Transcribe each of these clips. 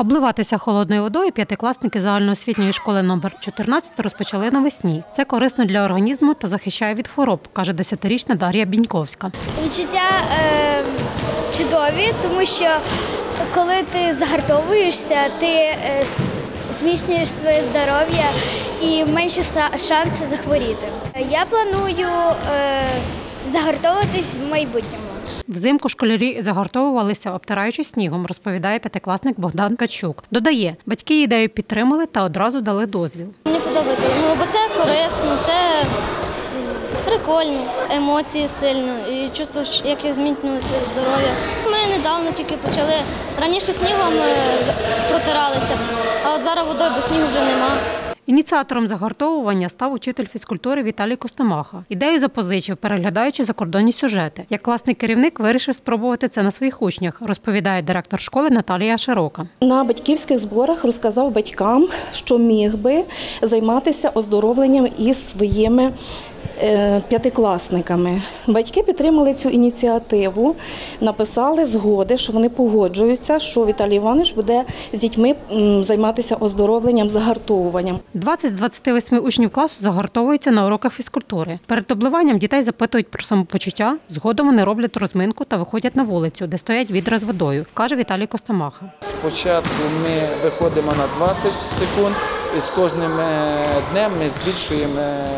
Обливатися холодною водою п'ятикласники загальноосвітньої школи номер 14 розпочали навесні. Це корисно для організму та захищає від хвороб, каже 10-річна Дар'я Біньковська. Відчуття чудові, тому що коли ти загартовуєшся, ти зміцнюєш своє здоров'я і менше шанси захворіти. Я планую загартовуватись в майбутньому. Взимку школярі загартовувалися, обтираючи снігом, розповідає п'ятикласник Богдан Качук. Додає, батьки ідею підтримали та одразу дали дозвіл. Мені подобається, бо це корисно, це прикольно, емоції сильно і чувство, як я змінюю своє здоров'я. Ми недавно тільки почали, раніше снігом протиралися, а от зараз водою, бо снігу вже нема. Ініціатором загартовування став учитель фізкультури Віталій Костомаха. Ідею запозичив, переглядаючи закордонні сюжети. Як класний керівник вирішив спробувати це на своїх учнях, розповідає директор школи Наталія Широка. На батьківських зборах розказав батькам, що міг би займатися оздоровленням із своїми п'ятикласниками. Батьки підтримали цю ініціативу, написали згоди, що вони погоджуються, що Віталій Іванович буде з дітьми займатися оздоровленням, загартовуванням. 20 з 28 учнів класу загартовуються на уроках фізкультури. Перед обливанням дітей запитують про самопочуття, згодом вони роблять розминку та виходять на вулицю, де стоять відра з водою, каже Віталій Костомаха. Спочатку ми виходимо на 20 секунд і з кожним днем ми збільшуємо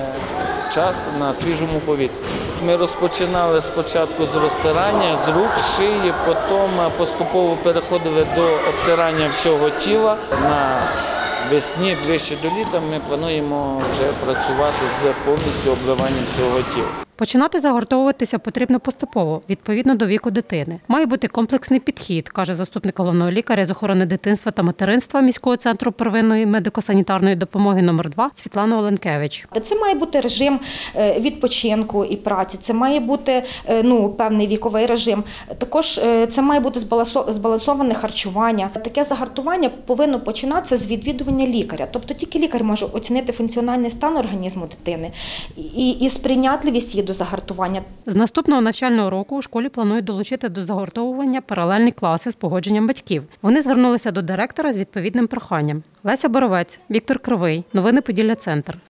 час на свіжому повітрі. Ми розпочинали спочатку з розтирання, з рук, шиї, потім поступово переходили до обтирання всього тіла. На весні, ближче до літа, ми плануємо вже працювати з повністю обливанням всього тіла. Починати загартовуватися потрібно поступово, відповідно до віку дитини. Має бути комплексний підхід, каже заступник головного лікаря з охорони дитинства та материнства міського центру первинної медико-санітарної допомоги номер 2 Світлана Оленкевич. Це має бути режим відпочинку і праці, це має бути певний віковий режим. Також це має бути збалансоване харчування. Таке загартування повинно починатися з відвідування лікаря. Тобто тільки лікар може оцінити функціональний стан організму дитини і сприйнятливість її до загартування. З наступного навчального року у школі планують долучити до загартовування паралельні класи з погодженням батьків. Вони звернулися до директора з відповідним проханням. Леся Боровець, Віктор Кривий. Новини Поділля Центр.